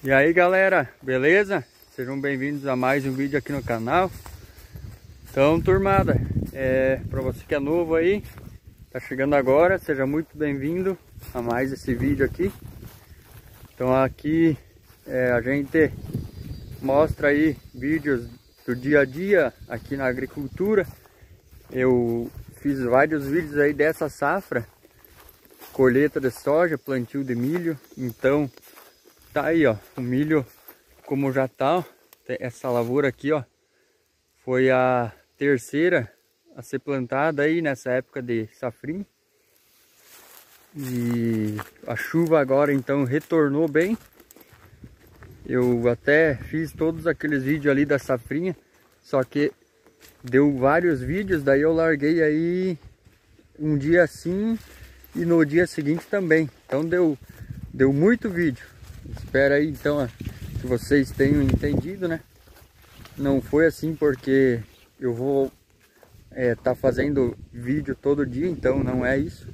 E aí galera, beleza? Sejam bem-vindos a mais um vídeo aqui no canal. Então turmada, para você que é novo aí, tá chegando agora, seja muito bem-vindo a mais esse vídeo aqui. Então aqui a gente mostra aí vídeos do dia a dia aqui na agricultura. Eu fiz vários vídeos aí dessa safra, colheita de soja, plantio de milho. Então tá aí, ó, o milho como já tá, ó, essa lavoura aqui, ó, foi a terceira a ser plantada aí nessa época de safrinha. E a chuva agora então retornou bem. Eu até fiz todos aqueles vídeos ali da safrinha, só que deu vários vídeos, daí eu larguei aí um dia assim e no dia seguinte também. Então deu muito vídeo. Espero aí então que vocês tenham entendido, né? Não foi assim porque eu vou tá fazendo vídeo todo dia, então não é isso.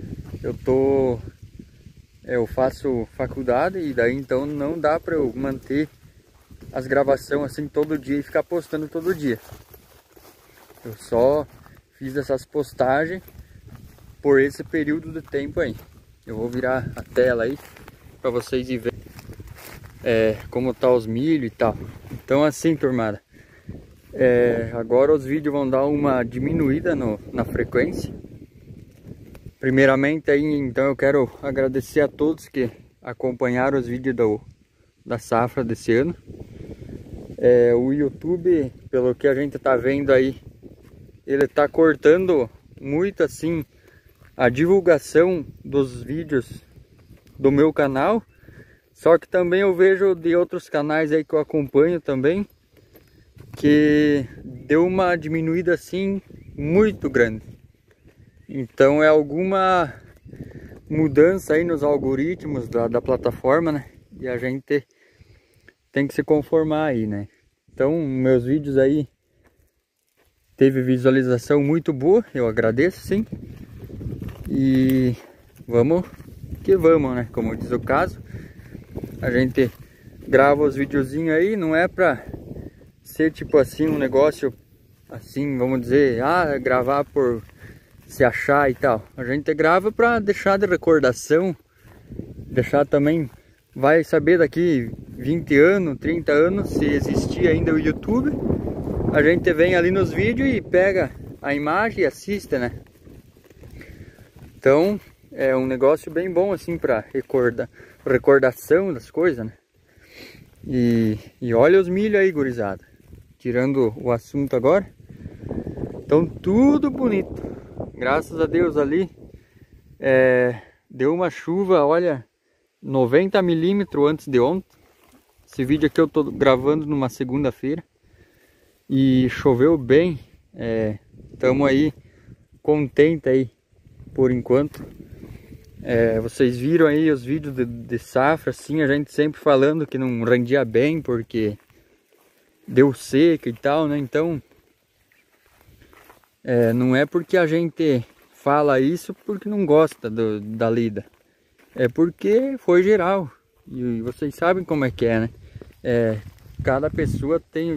Eu faço faculdade e daí então não dá para eu manter as gravações assim todo dia e ficar postando todo dia. Eu só fiz essas postagens por esse período de tempo aí. Eu vou virar a tela aí para vocês verem como tá os milho e tal. Então assim, turmada, agora os vídeos vão dar uma diminuída na frequência. Primeiramente aí, então eu quero agradecer a todos que acompanharam os vídeos da safra desse ano. O YouTube, pelo que a gente tá vendo aí, ele tá cortando muito assim a divulgação dos vídeos do meu canal. Só que também eu vejo de outros canais aí que eu acompanho também, que deu uma diminuída assim muito grande. Então é alguma mudança aí nos algoritmos da plataforma, né? E a gente tem que se conformar aí, né? Então meus vídeos aí teve visualização muito boa, eu agradeço sim. E vamos que vamos, né? Como diz o caso, a gente grava os videozinhos aí, não é pra ser tipo assim um negócio assim, vamos dizer, gravar por se achar e tal. A gente grava pra deixar de recordação, deixar também, vai saber daqui 20 anos, 30 anos, se existir ainda o YouTube, a gente vem ali nos vídeos e pega a imagem e assiste, né? Então é um negócio bem bom assim pra recordação das coisas, né? E olha os milho aí, gurizada. Tirando o assunto agora. Então tudo bonito. Graças a Deus ali deu uma chuva, olha, 90 milímetros antes de ontem. Esse vídeo aqui eu tô gravando numa segunda-feira. E choveu bem. Estamos aí contente aí por enquanto. Vocês viram aí os vídeos de safra, assim, a gente sempre falando que não rendia bem porque deu seca e tal, né? Então não é porque a gente fala isso porque não gosta da lida, é porque foi geral. E vocês sabem como é que é, né? Cada pessoa tem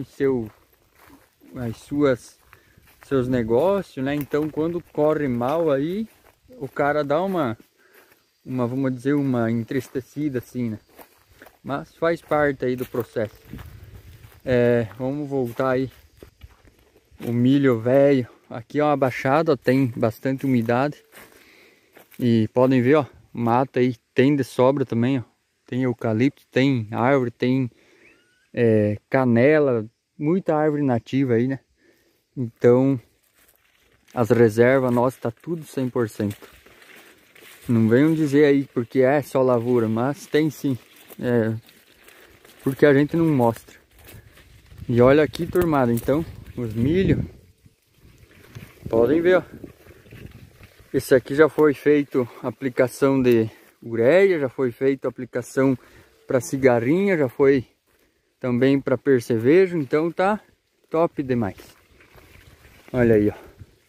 seus negócios, né? Então quando corre mal aí, o cara dá uma vamos dizer, uma entristecida assim, né? Mas faz parte aí do processo. Vamos voltar aí. O milho velho. Aqui é uma baixada, tem bastante umidade. E podem ver, ó, mata aí tem de sobra também, ó. Tem eucalipto, tem árvore, tem canela, muita árvore nativa aí, né? Então, as reservas nossas tá tudo 100%. Não venham dizer aí porque é só lavoura, mas tem sim. Porque a gente não mostra. E olha aqui, turmada, então, os milho. Podem ver, ó. Esse aqui já foi feito aplicação de ureia, já foi feito aplicação para cigarrinha, já foi também para percevejo, então tá top demais. Olha aí, ó.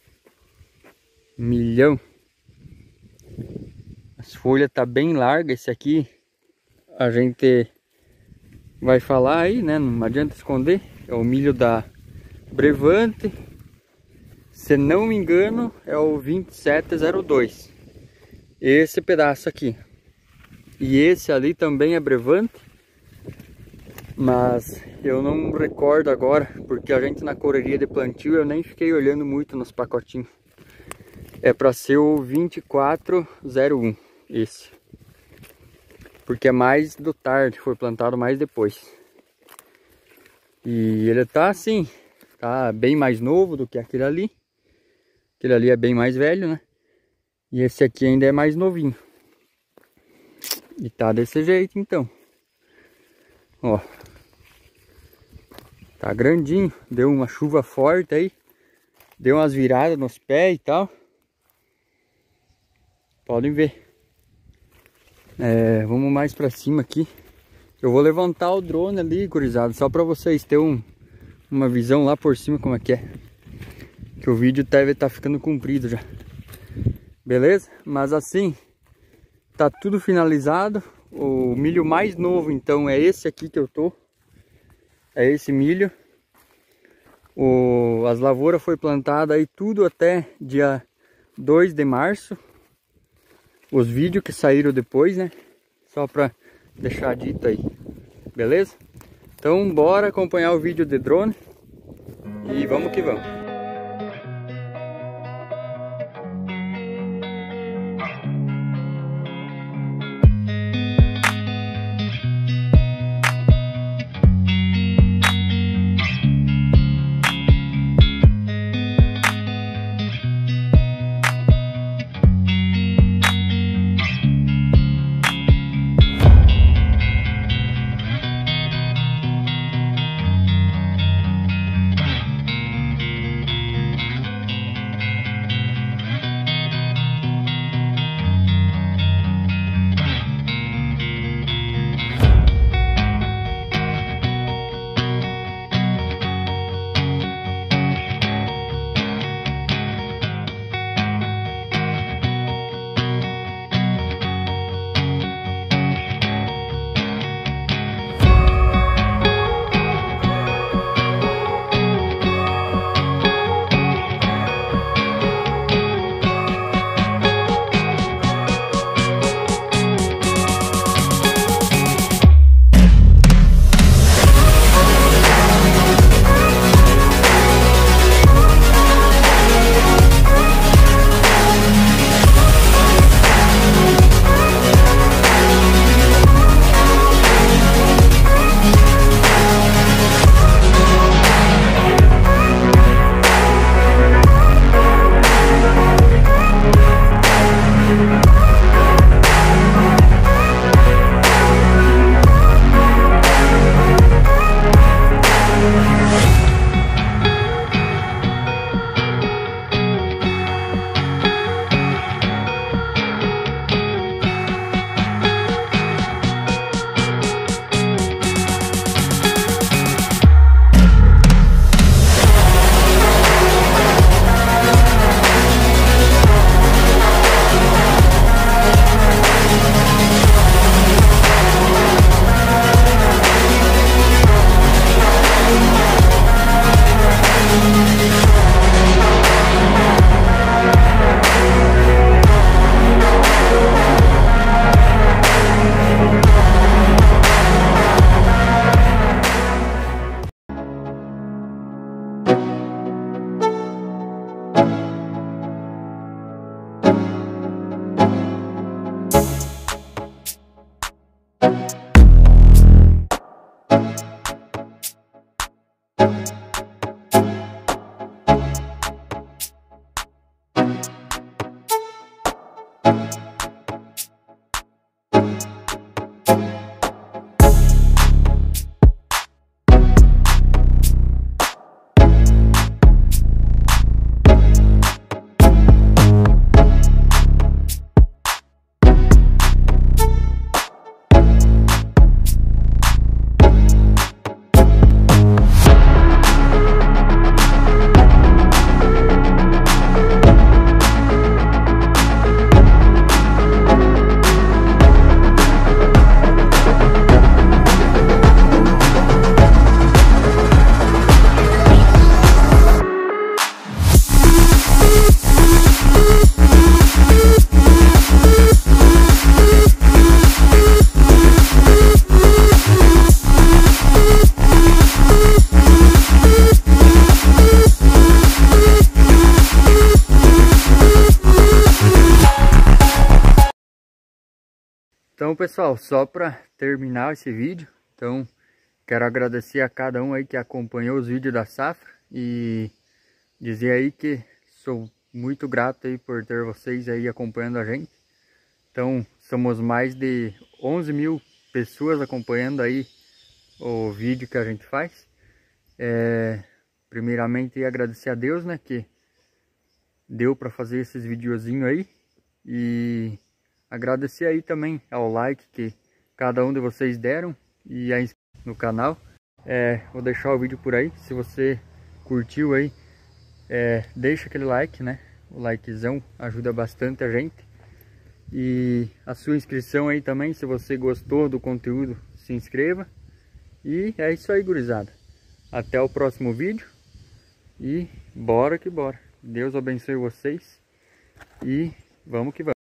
Milhão. As folhas tá bem largas. Esse aqui a gente vai falar aí, né? Não adianta esconder. É o milho da Brevante. Se não me engano, é o 2702. Esse pedaço aqui. E esse ali também é Brevante. Mas eu não recordo agora, porque a gente na correria de plantio eu nem fiquei olhando muito nos pacotinhos. É para ser o 2401, esse. Porque é mais do tarde, foi plantado mais depois. E ele tá assim, tá bem mais novo do que aquele ali. Aquele ali é bem mais velho, né? E esse aqui ainda é mais novinho. E tá desse jeito então. Ó. Tá grandinho, deu uma chuva forte aí. Deu umas viradas nos pés e tal. Podem ver. Vamos mais pra cima aqui. Eu vou levantar o drone ali, gurizada, só pra vocês terem uma visão lá por cima como é que é. Que o vídeo deve estar ficando comprido já. Beleza? Mas assim, tá tudo finalizado. O milho mais novo então é esse aqui que eu tô. É esse milho. As lavouras foi plantada aí tudo até dia 2 de março. Os vídeos que saíram depois, né? Só pra deixar dito aí. Beleza? Então bora acompanhar o vídeo de drone. E vamos que vamos. pessoal, só para terminar esse vídeo, então quero agradecer a cada um aí que acompanhou os vídeos da safra e dizer aí que sou muito grato aí por ter vocês aí acompanhando a gente. Então, somos mais de 11 mil pessoas acompanhando aí o vídeo que a gente faz. Primeiramente, agradecer a Deus, né, que deu para fazer esses videozinhos aí. E agradecer aí também ao like que cada um de vocês deram e a inscrição no canal. Vou deixar o vídeo por aí. Se você curtiu aí, deixa aquele like, né? O likezão ajuda bastante a gente. E a sua inscrição aí também, se você gostou do conteúdo, se inscreva. E é isso aí, gurizada. Até o próximo vídeo. E bora que bora. Deus abençoe vocês. E vamos que vamos.